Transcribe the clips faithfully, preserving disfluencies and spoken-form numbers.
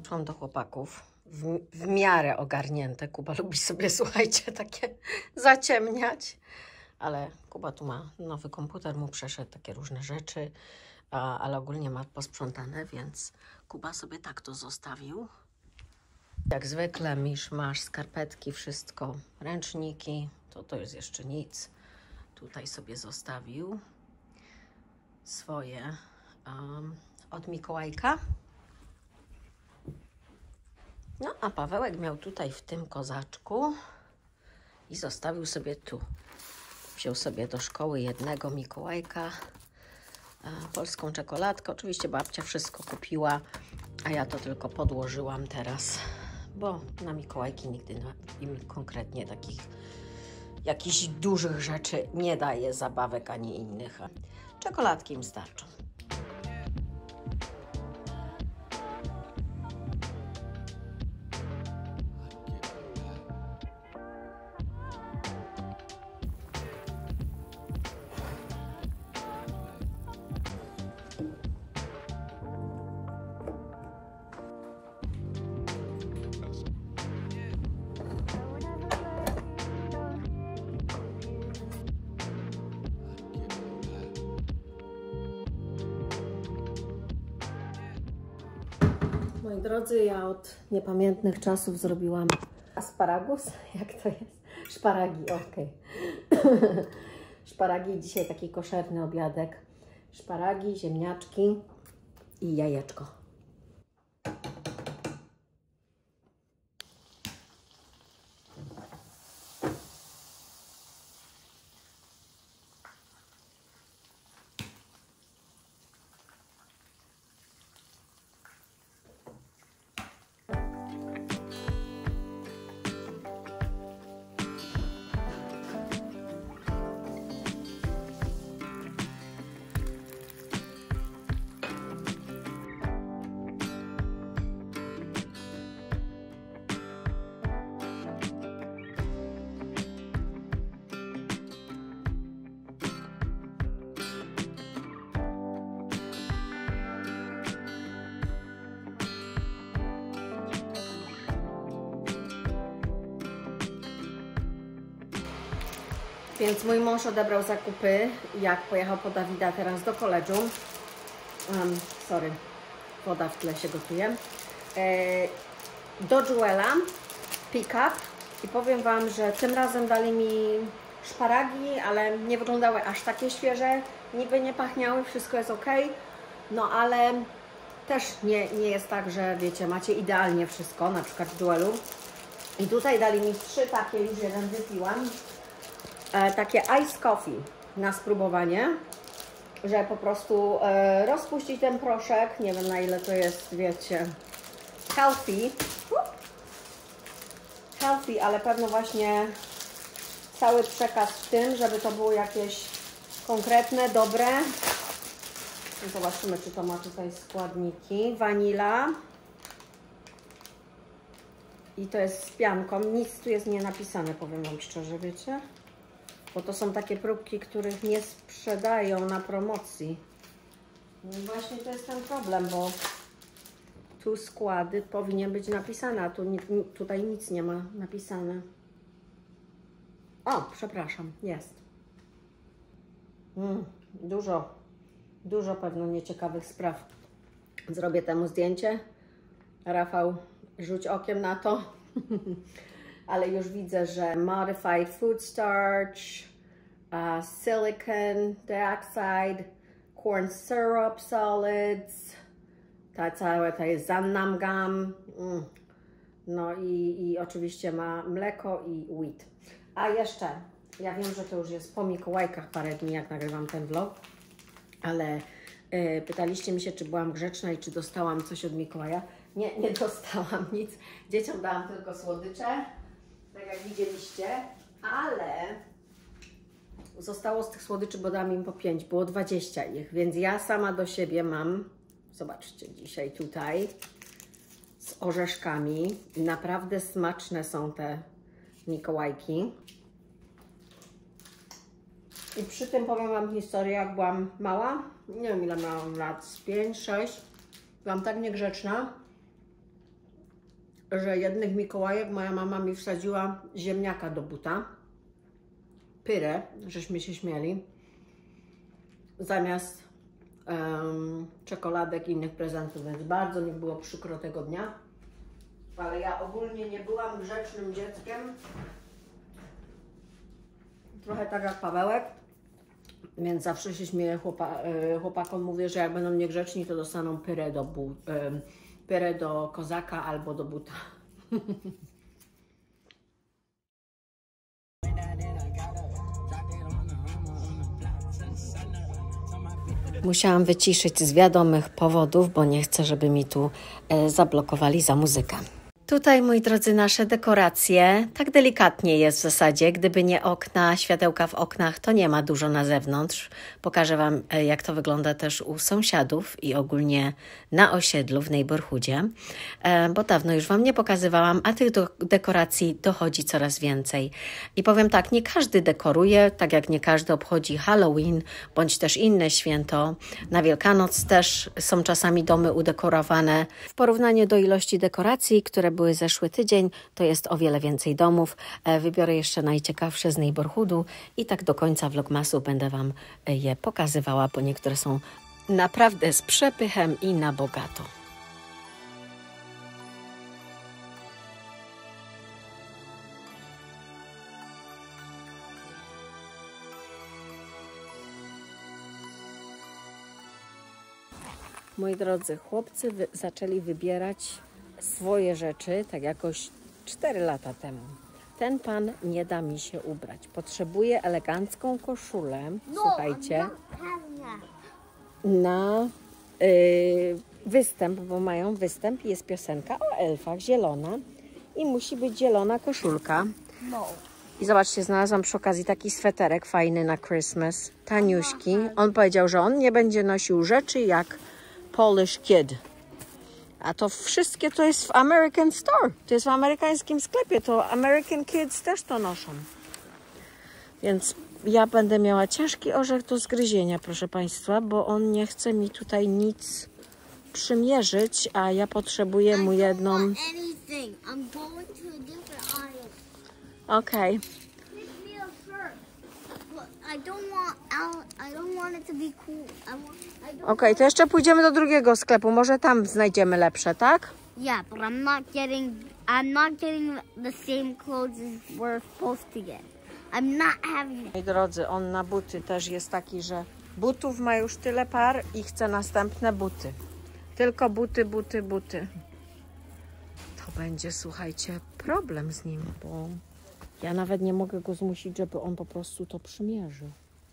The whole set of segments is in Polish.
dołączyłam do chłopaków. W, w miarę ogarnięte. Kuba lubi sobie, słuchajcie, takie zaciemniać. Ale Kuba tu ma nowy komputer, mu przeszedł takie różne rzeczy, a, ale ogólnie ma posprzątane, więc Kuba sobie tak to zostawił. Jak zwykle misz, masz skarpetki, wszystko, ręczniki, to to jest jeszcze nic. Tutaj sobie zostawił swoje um, od Mikołajka. No a Pawełek miał tutaj w tym kozaczku i zostawił sobie tu. Wziął sobie do szkoły jednego Mikołajka, e, polską czekoladkę. Oczywiście babcia wszystko kupiła, a ja to tylko podłożyłam teraz, bo na Mikołajki nigdy na, im konkretnie takich jakichś dużych rzeczy nie daje, zabawek ani innych. Czekoladki im starczą. Moi drodzy, ja od niepamiętnych czasów zrobiłam asparagus. Jak to jest? Szparagi, okej. Okay. Szparagi, dzisiaj taki koszerny obiadek. Szparagi, ziemniaczki i jajeczko. Więc mój mąż odebrał zakupy, jak pojechał po Dawida teraz do koledżu. Um, sorry, woda w tle się gotuje. E, do Jewela, pick up. I powiem Wam, że tym razem dali mi szparagi, ale nie wyglądały aż takie świeże. Niby nie pachniały, wszystko jest ok. No ale też nie, nie jest tak, że wiecie, macie idealnie wszystko, na przykład w Jewelu. I tutaj dali mi trzy takie, już jeden wypiłam. E, takie ice coffee na spróbowanie, że po prostu e, rozpuścić ten proszek, nie wiem na ile to jest, wiecie, healthy, healthy, ale pewno właśnie cały przekaz w tym, żeby to było jakieś konkretne, dobre. Zobaczymy, czy to ma tutaj składniki. Wanila i to jest z pianką, nic tu jest nie napisane, powiem Wam szczerze, wiecie? Bo to są takie próbki, których nie sprzedają na promocji. No i właśnie to jest ten problem, bo tu składy powinien być napisane, a tu, tutaj nic nie ma napisane. O, przepraszam, jest. Mm, dużo, dużo pewno nieciekawych spraw. Zrobię temu zdjęcie. Rafał, rzuć okiem na to. Ale już widzę, że modified food starch, uh, silicon dioxide, corn syrup solids, ta całe to jest zannamgam, mm. no i, i oczywiście ma mleko i wheat. A jeszcze, ja wiem, że to już jest po Mikołajkach parę dni, jak nagrywam ten vlog, ale y, pytaliście mi się, czy byłam grzeczna i czy dostałam coś od Mikołaja. Nie, nie dostałam nic. Dzieciom dałam tylko słodycze, tak jak widzieliście, ale zostało z tych słodyczy, bo dałam im po pięć, było dwadzieścia ich, więc ja sama do siebie mam, zobaczcie, dzisiaj tutaj z orzeszkami. Naprawdę smaczne są te Mikołajki. I przy tym powiem Wam historię, jak byłam mała, nie wiem ile miałam lat, z pięć, sześć, byłam tak niegrzeczna, że jednych Mikołajek moja mama mi wsadziła ziemniaka do buta. Pyrę, żeśmy się śmieli. Zamiast um, czekoladek i innych prezentów, więc bardzo mi było przykro tego dnia. Ale ja ogólnie nie byłam grzecznym dzieckiem. Trochę tak jak Pawełek. Więc zawsze się śmieję chłopa, chłopakom, mówię, że jak będą niegrzeczni, to dostaną pyrę do, bu, pyrę do kozaka albo do buta. Musiałam wyciszyć z wiadomych powodów, bo nie chcę, żeby mi tu e, zablokowali za muzykę. Tutaj, moi drodzy, nasze dekoracje, tak delikatnie jest w zasadzie, gdyby nie okna, światełka w oknach, to nie ma dużo na zewnątrz. Pokażę Wam, jak to wygląda też u sąsiadów i ogólnie na osiedlu w neighborhoodzie, bo dawno już Wam nie pokazywałam, a tych do dekoracji dochodzi coraz więcej. I powiem tak, nie każdy dekoruje, tak jak nie każdy obchodzi Halloween, bądź też inne święto. Na Wielkanoc też są czasami domy udekorowane. W porównaniu do ilości dekoracji, które były zeszły tydzień, to jest o wiele więcej domów. Wybiorę jeszcze najciekawsze z neighborhoodu i tak do końca vlogmasu będę Wam je pokazywała, bo niektóre są naprawdę z przepychem i na bogato. Moi drodzy, chłopcy wy zaczęli wybierać swoje rzeczy, tak jakoś cztery lata temu. Ten pan nie da mi się ubrać. Potrzebuję elegancką koszulę, no, słuchajcie, na y, występ, bo mają występ i jest piosenka o elfach, zielona i musi być zielona koszulka. No. I zobaczcie, znalazłam przy okazji taki sweterek fajny na Christmas, taniuśki. On powiedział, że on nie będzie nosił rzeczy jak Polish Kid. A to wszystkie to jest w American Store. To jest w amerykańskim sklepie. To American Kids też to noszą. Więc ja będę miała ciężki orzech do zgryzienia, proszę Państwa, bo on nie chce mi tutaj nic przymierzyć, a ja potrzebuję mu jedną... Okej. Okej, okay, to jeszcze pójdziemy do drugiego sklepu. Może tam znajdziemy lepsze, tak? Yeah, but I'm not getting I'm not getting the same clothes as we're supposed to get. I'm not having. Moi drodzy, on na buty też jest taki, że butów ma już tyle par i chce następne buty. Tylko buty, buty, buty. To będzie, słuchajcie, problem z nim, bo ja nawet nie mogę go zmusić, żeby on po prostu to przymierzył.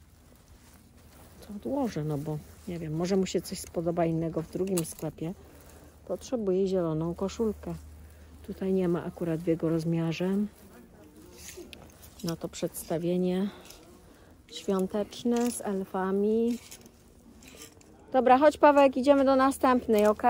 To odłożę, no bo nie wiem, może mu się coś spodoba innego w drugim sklepie. Potrzebuje zieloną koszulkę. Tutaj nie ma akurat w jego rozmiarze. No to przedstawienie świąteczne z elfami. Dobra, chodź Pawełek, idziemy do następnej, ok?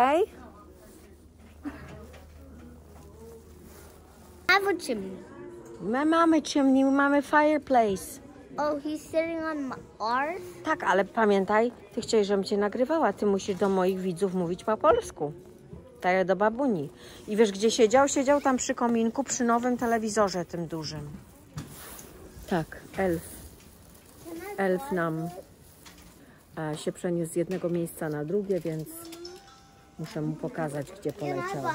Have a chimney. My mamy chimney, my mamy fireplace. Oh, he's sitting on ours? Tak, ale pamiętaj, ty chciałeś, żebym cię nagrywała. Ty musisz do moich widzów mówić po polsku. Tak jak do babuni. I wiesz, gdzie siedział? Siedział tam przy kominku, przy nowym telewizorze tym dużym. Tak, elf. Elf nam e, się przeniósł z jednego miejsca na drugie, więc muszę mu pokazać, gdzie poleciał.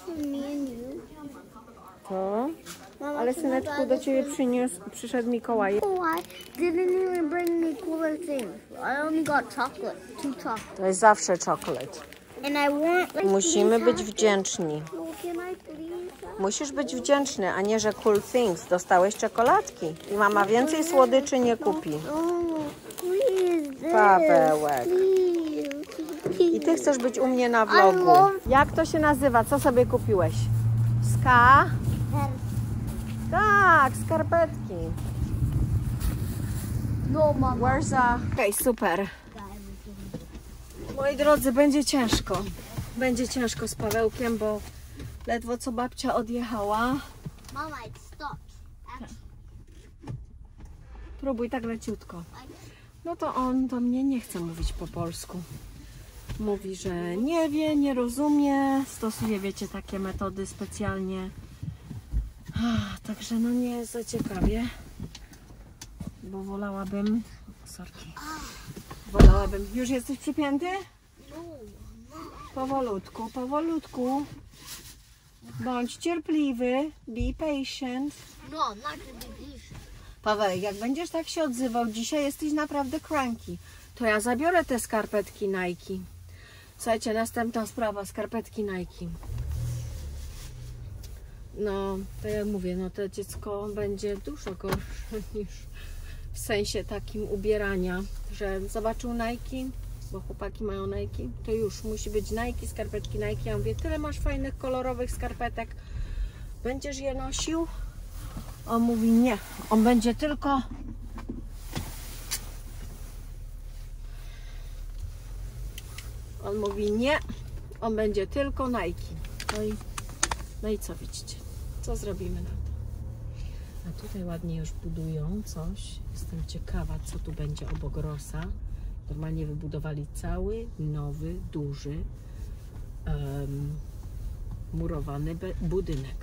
To? Ale syneczku, do ciebie przyniósł, przyszedł Mikołaj. Didn't even bring me cooler things. I only got chocolate, two chocolate. To jest zawsze czokolad. And I want, like, musimy być wdzięczni. No, can I please? Musisz być wdzięczny, a nie, że cool things. Dostałeś czekoladki i mama więcej słodyczy nie kupi. Oh, please, Pawełek. please. I ty chcesz być u mnie na vlogu. Jak to się nazywa? Co sobie kupiłeś? Ska? Tak, skarpetki. No, mama. Where's a... Okej, okay, super. Moi drodzy, będzie ciężko. Będzie ciężko z Pawełkiem, bo ledwo co babcia odjechała. Mama, it's stuck. Próbuj tak leciutko. No to on do mnie nie chce mówić po polsku. Mówi, że nie wie, nie rozumie, stosuje, wiecie, takie metody specjalnie. Ach, także no nie jest za ciekawie, bo wolałabym, sorki, wolałabym, już jesteś przypięty? Powolutku, powolutku, bądź cierpliwy, be patient. No, I'm not gonna be patient. Paweł, jak będziesz tak się odzywał, dzisiaj jesteś naprawdę cranky, to ja zabiorę te skarpetki Nike. Słuchajcie, następna sprawa, skarpetki Nike. No, tak jak mówię, no to dziecko będzie dużo gorsze niż w sensie takim ubierania, że zobaczył Nike, bo chłopaki mają Nike, to już musi być Nike, skarpetki Nike. Ja mówię, tyle masz fajnych, kolorowych skarpetek, będziesz je nosił? On mówi nie, on będzie tylko on mówi nie, on będzie tylko Nike. No i, no i co widzicie? Co zrobimy na to? A tutaj ładnie już budują coś. Jestem ciekawa, co tu będzie obok Rossa. Normalnie wybudowali cały nowy, duży um, murowany budynek.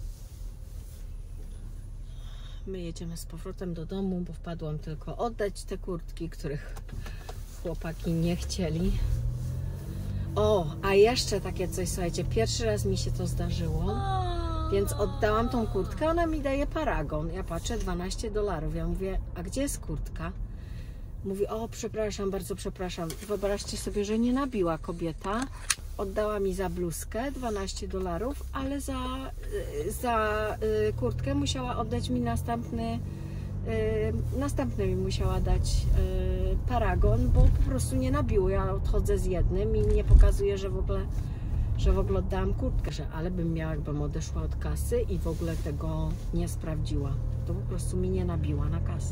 My jedziemy z powrotem do domu, bo wpadłam tylko oddać te kurtki, których chłopaki nie chcieli. O, a jeszcze takie coś, słuchajcie, pierwszy raz mi się to zdarzyło, więc oddałam tą kurtkę, ona mi daje paragon. Ja patrzę, dwanaście dolarów. Ja mówię, a gdzie jest kurtka? Mówi, o, przepraszam, bardzo przepraszam. Wyobraźcie sobie, że nie nabiła kobieta. Oddała mi za bluzkę dwanaście dolarów, ale za, za y, kurtkę musiała oddać mi następny, y, następny mi musiała dać y, paragon, bo po prostu nie nabiło. Ja odchodzę z jednym i nie pokazuję, że w ogóle, że w ogóle oddałam kurtkę, że ale bym miała, jakbym odeszła od kasy i w ogóle tego nie sprawdziła. To po prostu mi nie nabiła na kasę.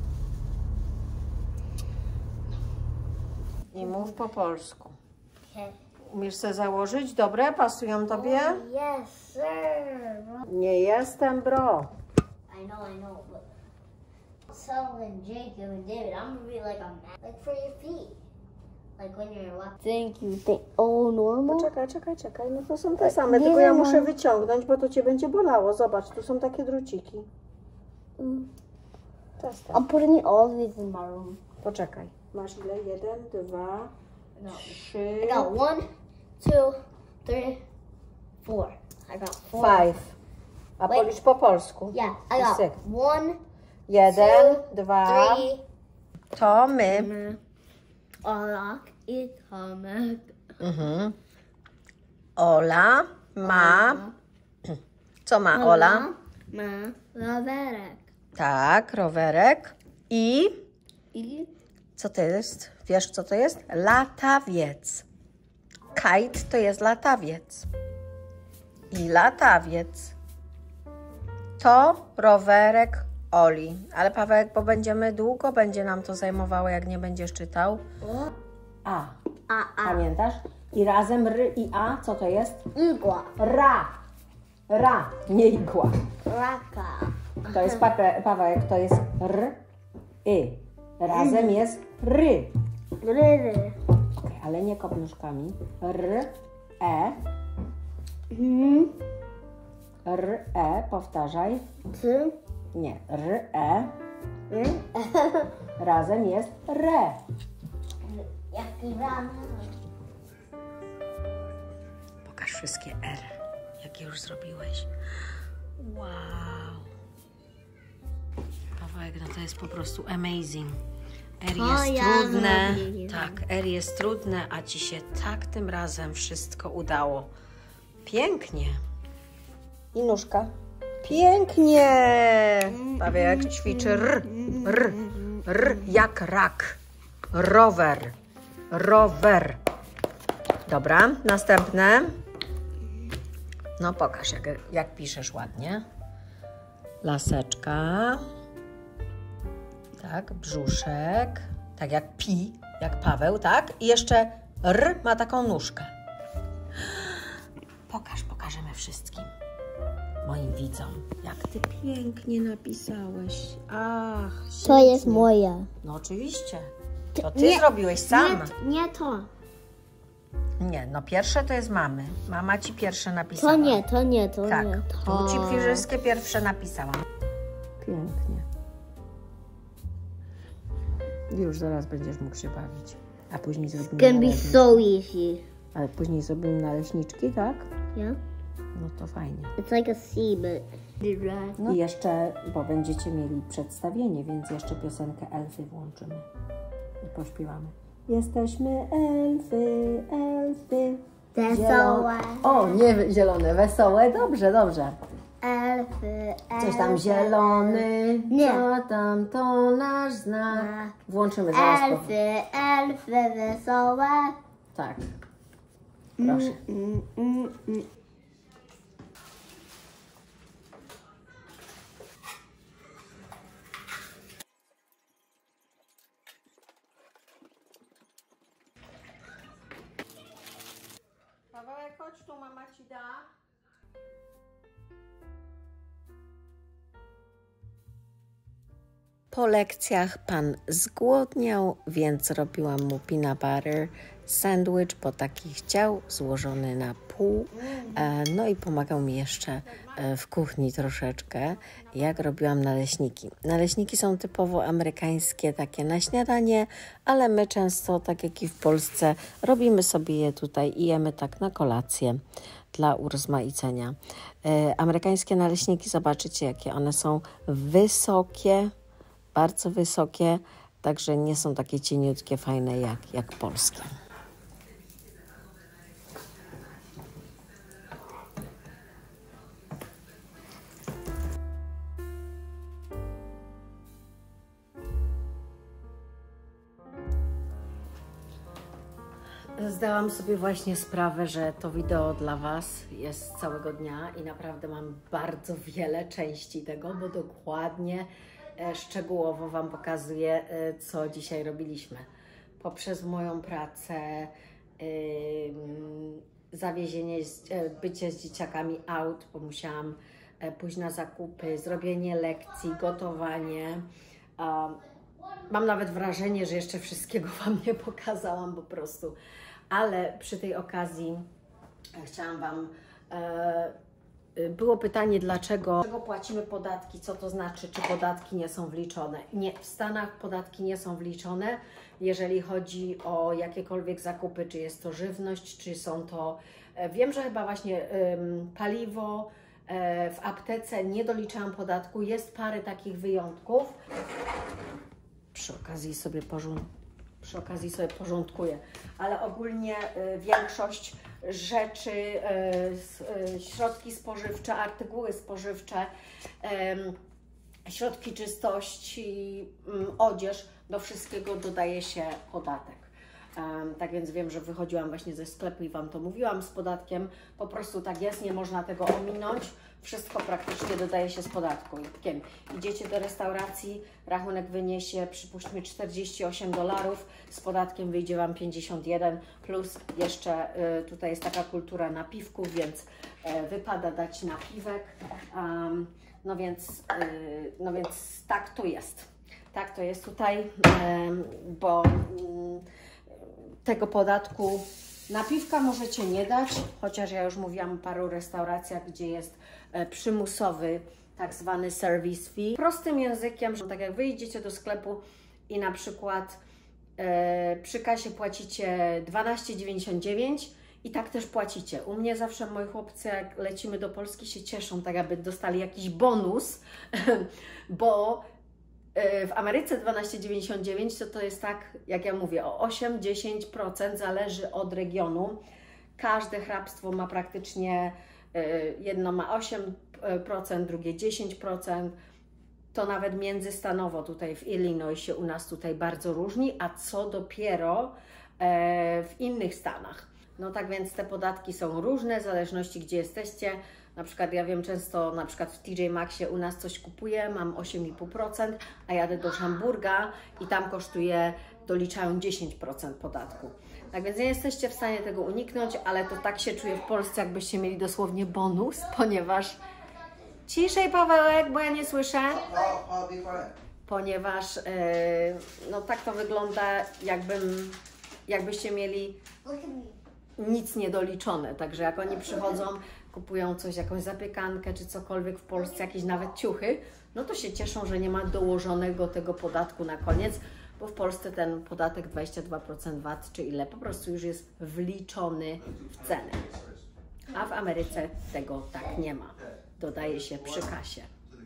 I mów po polsku. Okay. Umiesz sobie założyć? Dobre? Pasują tobie? Yes, sir. Nie jestem, bro. I know, I know. But Sullivan, Jacob, and David, I'm gonna be like a man. Like for your feet. Like when you're walking. Thank you. Thank oh, normal? Czekaj, czekaj, czekaj. No to są te same, tylko ja muszę wyciągnąć, bo to cię będzie bolało. Zobacz, tu są takie druciki. Mm. Testem. I'm putting it all the way in my room. Poczekaj. Masz ile? Jeden, dwa, No. trzy... I got one, two, three, four. I got four. Five. A Wait. policz po polsku. Yeah, I got Six. one, Jeden, two, dwa... three. To my. Olak i Tomek. Mhm. Ola ma... Co ma Ola? Ma rowerek. Tak, rowerek. I... I Co to jest? Wiesz, co to jest? Latawiec. Kite to jest latawiec. I latawiec to rowerek Oli. Ale Pawełek, bo będziemy długo, będzie nam to zajmowało, jak nie będziesz czytał. A. A, a. Pamiętasz? I razem R i A, co to jest? Igła. Ra. Ra, nie igła. Raka. To jest Pawełek, Pawełek to jest R, Y. Razem jest ry. Ryry. Okay, ale nie kop nóżkami. R, E. Mhm. R, E. Powtarzaj. Ty. Nie. R, E. Mm. Razem jest re. Jaki rano. Pokaż wszystkie R, jakie już zrobiłeś. Wow. Pawełek, no to jest po prostu amazing. R To jest ja trudne. zrobiłam. Tak, R jest trudne, a ci się tak tym razem wszystko udało. Pięknie. I nóżka. Pięknie. Pawełek ćwiczy R. R. R jak rak. Rower. Rower. Dobra, następne. No pokaż, jak, jak piszesz ładnie. Laseczka. Tak, brzuszek. Tak jak pi, jak Paweł, tak? I jeszcze R ma taką nóżkę. Pokaż, pokażemy wszystkim. Moim widzom, jak ty pięknie napisałeś. Ach, To świetnie. jest moje. No oczywiście. To ty Nie, zrobiłeś sam. Nie, nie to. Nie, no pierwsze to jest mamy. Mama ci pierwsze napisała. To nie, to nie, to tak. nie. Tu To... ci wszystkie pierwsze napisałam. Pięknie. Już zaraz będziesz mógł się bawić. A później zrobimy It's gonna be naleśniczki. so easy. Ale później zrobimy naleśniczki, tak? Yeah? No to fajnie. It's like a C, but... No. I jeszcze, bo będziecie mieli przedstawienie, więc jeszcze piosenkę Elfy włączymy. I pośpiewamy. Jesteśmy elfy, elfy. Wesołe. O, nie zielone, wesołe. Dobrze, dobrze. Elfy, Coś tam elfy. zielony. Nie. Co tam, to nasz znak. Znak. Włączymy zaraz. po- Elfy, elfy, wesołe. Tak. Proszę. Mm, mm, mm. Pawełek, chodź tu, mama ci da. Po lekcjach pan zgłodniał, więc robiłam mu peanut butter sandwich, bo taki chciał, złożony na pół. E, no i pomagał mi jeszcze e, w kuchni troszeczkę, jak robiłam naleśniki. Naleśniki są typowo amerykańskie, takie na śniadanie, ale my często, tak jak i w Polsce, robimy sobie je tutaj i jemy tak na kolację dla urozmaicenia. E, amerykańskie naleśniki, zobaczycie, jakie one są wysokie, bardzo wysokie, także nie są takie cieniutkie, fajne jak, jak polskie. Zdałam sobie właśnie sprawę, że to wideo dla Was jest całego dnia i naprawdę mam bardzo wiele części tego, bo dokładnie, e, szczegółowo Wam pokazuję, e, co dzisiaj robiliśmy. Poprzez moją pracę, e, zawiezienie, z, e, bycie z dzieciakami out, bo musiałam e, pójść na zakupy, zrobienie lekcji, gotowanie. E, mam nawet wrażenie, że jeszcze wszystkiego Wam nie pokazałam po prostu. Ale przy tej okazji chciałam Wam... E, było pytanie, dlaczego, dlaczego płacimy podatki, co to znaczy, czy podatki nie są wliczone. Nie, w Stanach podatki nie są wliczone, jeżeli chodzi o jakiekolwiek zakupy, czy jest to żywność, czy są to... E, wiem, że chyba właśnie e, paliwo, e, w aptece nie doliczałam podatku, jest parę takich wyjątków. Przy okazji sobie porządkuję. Przy okazji sobie porządkuję, ale ogólnie y, większość rzeczy, y, y, środki spożywcze, artykuły spożywcze, y, środki czystości, y, odzież, do wszystkiego dodaje się podatek. Um, tak więc wiem, że wychodziłam właśnie ze sklepu i Wam to mówiłam z podatkiem. Po prostu tak jest, nie można tego ominąć. Wszystko praktycznie dodaje się z podatkiem. Idziecie do restauracji, rachunek wyniesie, przypuśćmy, czterdzieści osiem dolarów, z podatkiem wyjdzie Wam pięćdziesiąt jeden, plus jeszcze y, tutaj jest taka kultura napiwków, więc y, wypada dać napiwek. Um, no, więc, y, no więc tak to jest. Tak to jest tutaj, y, bo... Y, tego podatku napiwka możecie nie dać, chociaż ja już mówiłam o paru restauracjach, gdzie jest e, przymusowy tak zwany service fee. Prostym językiem, że tak jak wyjdziecie do sklepu i na przykład e, przy kasie płacicie dwanaście dziewięćdziesiąt dziewięć i tak też płacicie. U mnie zawsze moi chłopcy, jak lecimy do Polski, się cieszą, tak aby dostali jakiś bonus, bo w Ameryce dwanaście dziewięćdziesiąt dziewięć to to jest tak, jak ja mówię, o osiem do dziesięciu procent zależy od regionu. Każde hrabstwo ma praktycznie, jedno ma osiem procent, drugie dziesięć procent. To nawet międzystanowo tutaj w Illinois się u nas tutaj bardzo różni, a co dopiero w innych stanach. No tak więc te podatki są różne w zależności gdzie jesteście. Na przykład ja wiem często, na przykład w T J Maxxie u nas coś kupuję, mam osiem i pół procent, a jadę do Hamburga i tam kosztuje, doliczają dziesięć procent podatku. Tak więc nie jesteście w stanie tego uniknąć, ale to tak się czuje w Polsce, jakbyście mieli dosłownie bonus, ponieważ... Ciszej, Pawełek, bo ja nie słyszę. Ponieważ yy, no tak to wygląda, jakbym, jakbyście mieli... nic niedoliczone. Także jak oni przychodzą, kupują coś, jakąś zapiekankę czy cokolwiek w Polsce, jakieś nawet ciuchy, no to się cieszą, że nie ma dołożonego tego podatku na koniec, bo w Polsce ten podatek dwadzieścia dwa procent V A T czy ile po prostu już jest wliczony w cenę. A w Ameryce tego tak nie ma. Dodaje się przy kasie.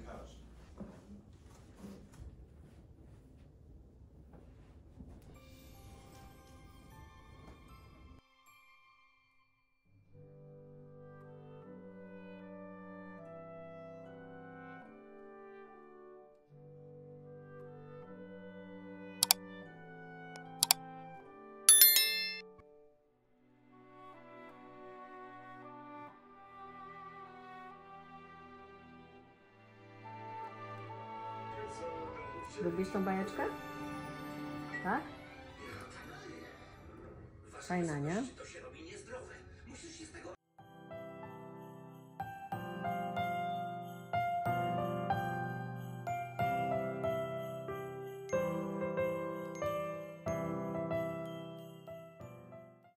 Lubisz tą bajeczkę? Tak? Fajna, nie?